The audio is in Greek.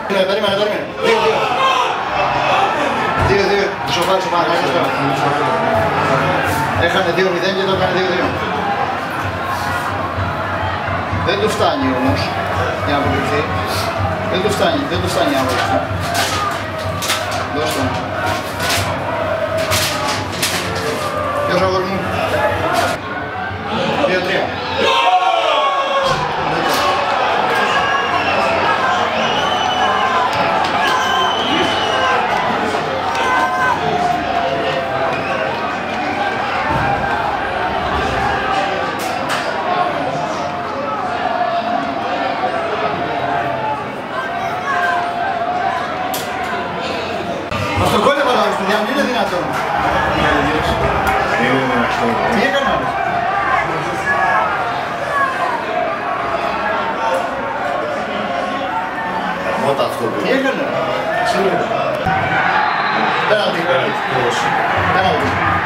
Περίμενε. 2-2. Σοφάρι, έχανε 2-0 και το έκανε 2-2. Δεν του φτάνει όμως για να αποκριθεί. Δεν του φτάνει για να αποκριθεί. Δώσ' τον. Ποιος αγόρι μου. 2-3. Αυτό γκολ έβαλα στην διάμνη, είναι δυνατόν. Τι έκανα ρε. Μότα αυτό. Τι έκανε ρε. Πέναλτι.